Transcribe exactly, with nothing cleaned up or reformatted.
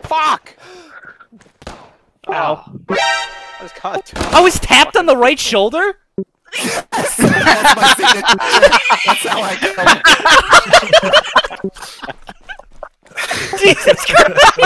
Fuck! Ow. I was caught. I was tapped on the right shoulder? That's my signature. That's how I go. Jesus Christ!